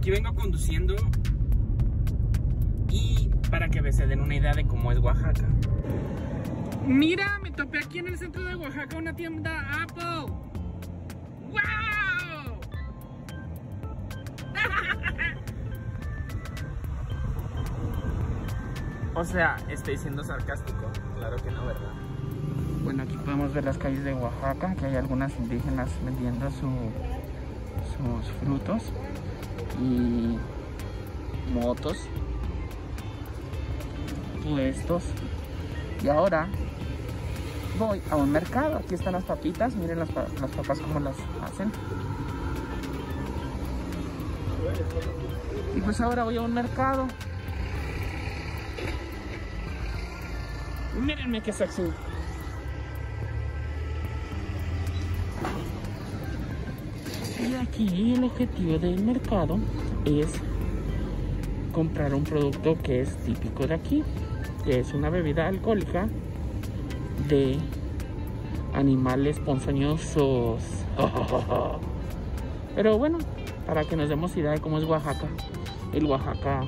aquí vengo conduciendo y para que se den una idea de cómo es Oaxaca. Mira, me topé aquí en el centro de Oaxaca una tienda Apple. ¡Wow! O sea, estoy siendo sarcástico. Claro que no, ¿verdad? Bueno, aquí podemos ver las calles de Oaxaca, que hay algunas indígenas vendiendo sus frutos y motos, puestos. Y ahora voy a un mercado. Aquí están las papitas, miren las papas como las hacen. Y pues ahora voy a un mercado. Y mírenme qué sexy. Y aquí el objetivo del mercado es comprar un producto que es típico de aquí, que es una bebida alcohólica de animales ponzoñosos. Pero bueno, para que nos demos idea de cómo es Oaxaca, el Oaxaca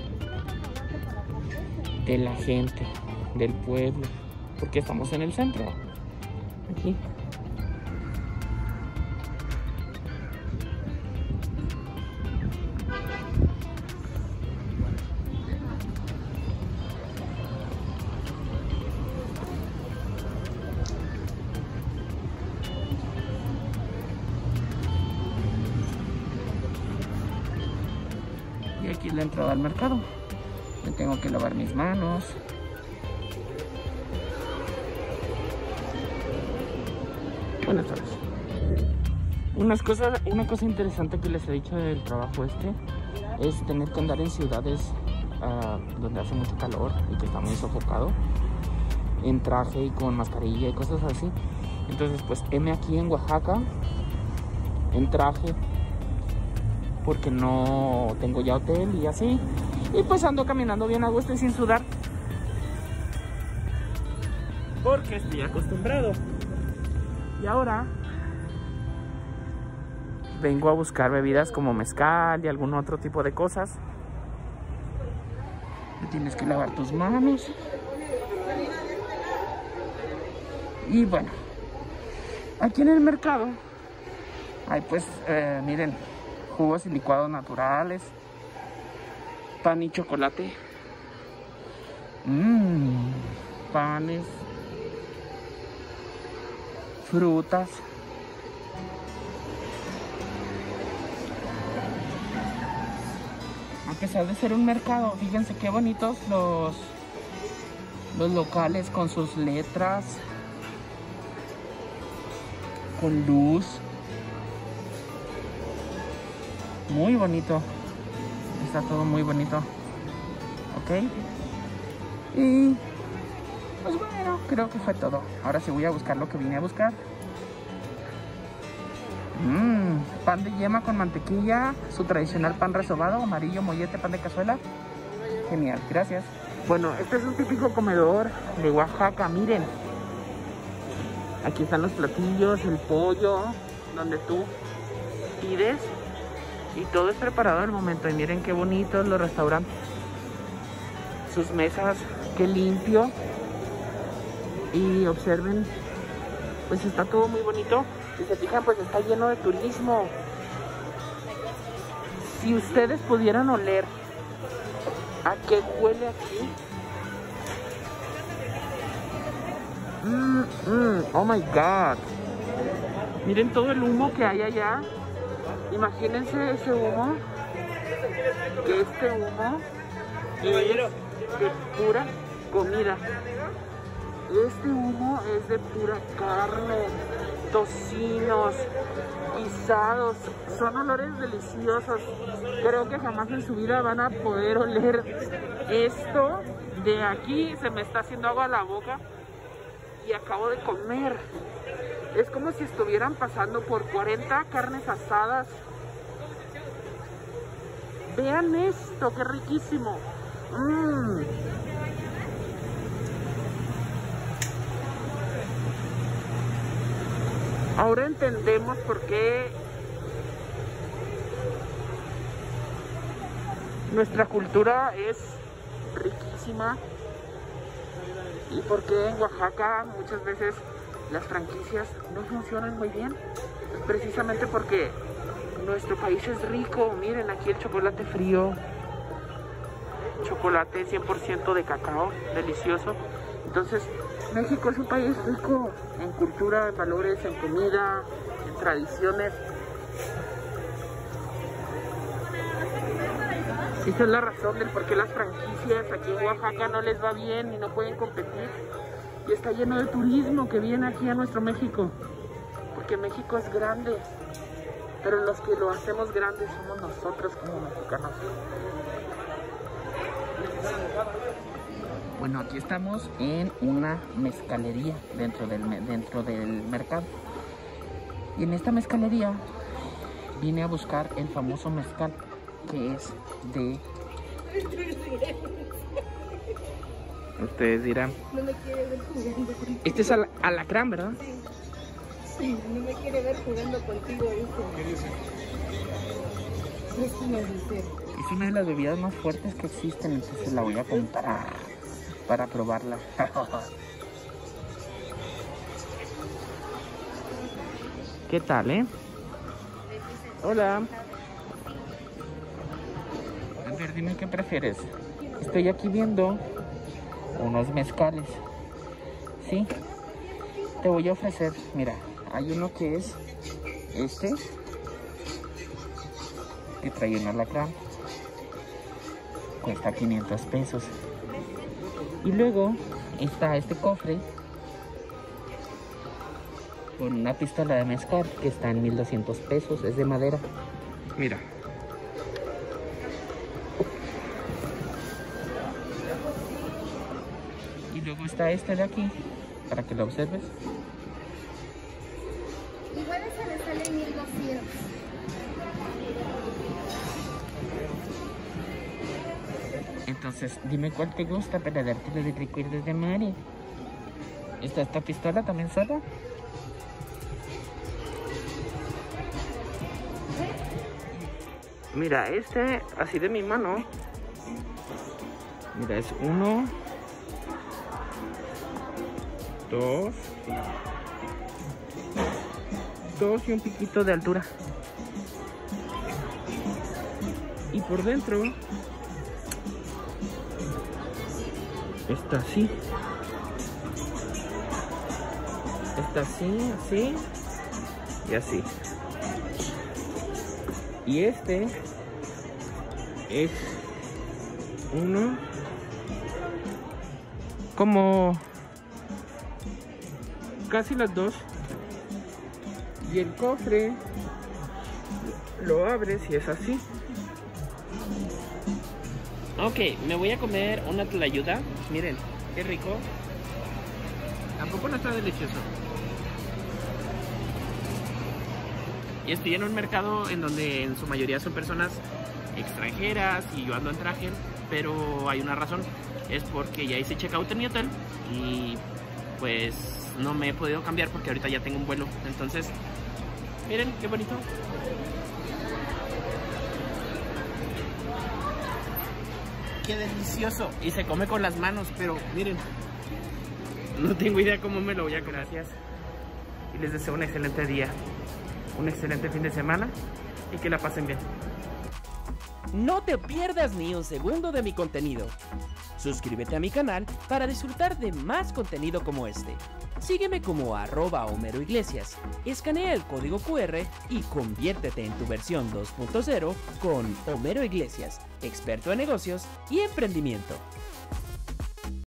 de la gente, del pueblo, porque estamos en el centro, aquí. Y aquí es la entrada al mercado. Me tengo que lavar mis manos. Buenas tardes. Una cosa interesante que les he dicho del trabajo es tener que andar en ciudades donde hace mucho calor y que está muy sofocado, en traje y con mascarilla y cosas así. Entonces pues heme aquí en Oaxaca en traje porque no tengo ya hotel y así, y pues ando caminando bien a gusto y sin sudar porque estoy acostumbrado. Y ahora vengo a buscar bebidas como mezcal y algún otro tipo de cosas. Tienes que lavar tus manos. Y bueno, aquí en el mercado hay pues, miren, jugos y licuados naturales, pan y chocolate, panes, frutas. A pesar de ser un mercado, fíjense qué bonitos los locales con sus letras, con luz. Muy bonito. Está todo muy bonito. Ok. Y pues bueno, creo que fue todo. Ahora sí voy a buscar lo que vine a buscar. Pan de yema con mantequilla, su tradicional pan resobado, amarillo, mollete, pan de cazuela. Genial, gracias. Bueno, este es un típico comedor de Oaxaca, miren. Aquí están los platillos, el pollo, donde tú pides. Y todo es preparado al momento. Y miren qué bonitos los restaurantes. Sus mesas, qué limpio. Y observen, pues está todo muy bonito. Si se fijan, pues está lleno de turismo. Si ustedes pudieran oler a qué huele aquí. Oh my God. Miren todo el humo que hay allá. Imagínense ese humo. Que este humo es de pura comida. Este humo es de pura carne, tocinos, guisados. Son olores deliciosos. Creo que jamás en su vida van a poder oler esto. De aquí se me está haciendo agua a la boca. Y acabo de comer. Es como si estuvieran pasando por 40 carnes asadas. Vean esto, qué riquísimo. Ahora entendemos por qué Nuestra cultura es riquísima. ¿Y por qué en Oaxaca muchas veces las franquicias no funcionan muy bien? Pues precisamente porque nuestro país es rico. Miren, aquí el chocolate frío, chocolate 100% de cacao, delicioso. Entonces, México es un país rico en cultura, en valores, en comida, en tradiciones. Esa es la razón del por qué las franquicias aquí en Oaxaca no les va bien y no pueden competir. Y está lleno de turismo que viene aquí a nuestro México. Porque México es grande. Pero los que lo hacemos grande somos nosotros como mexicanos. Bueno, aquí estamos en una mezcalería dentro del mercado. Y en esta mezcalería vine a buscar el famoso mezcal, que es de... Ustedes dirán... No me quiere ver jugando contigo. Este es alacrán, ¿verdad? Sí, no me quiere ver jugando contigo, ¿Qué dice? Es una dulcera. Es una de las bebidas más fuertes que existen, entonces la voy a comprar para probarla. ¿Qué tal, Hola. A ver, dime qué prefieres. Estoy aquí viendo unos mezcales. ¿Sí? Te voy a ofrecer, mira, hay uno que es este, que trae un alacrán. Cuesta 500 pesos. Y luego está este cofre con una pistola de mezcal que está en 1200 pesos. Es de madera. Mira. Y luego está este de aquí, para que lo observes. Igual ese le sale 1200. Entonces, dime cuál te gusta para darte los recuerdos de Mari. ¿Está esta pistola también sola? Mira, este, así de mi mano. Mira, es 1, 2 y un piquito de altura. Y por dentro está así. Está así, así y así. Y este es uno como casi las dos. Y el cofre lo abres y es así. Ok, me voy a comer una tlayuda. Miren, qué rico. Tampoco no está delicioso. Y estoy en un mercado en donde en su mayoría son personas extranjeras y yo ando en traje, pero hay una razón. Es porque ya hice checkout en mi hotel y pues no me he podido cambiar porque ahorita ya tengo un vuelo. Entonces, miren qué bonito. Qué delicioso. Y se come con las manos, pero miren, no tengo idea cómo me lo voy a comer. Gracias. Y les deseo un excelente día, un excelente fin de semana y que la pasen bien. No te pierdas ni un segundo de mi contenido. Suscríbete a mi canal para disfrutar de más contenido como este. Sígueme como @Homero Iglesias. Escanea el código QR y conviértete en tu versión 2.0 con Homero Iglesias, experto en negocios y emprendimiento.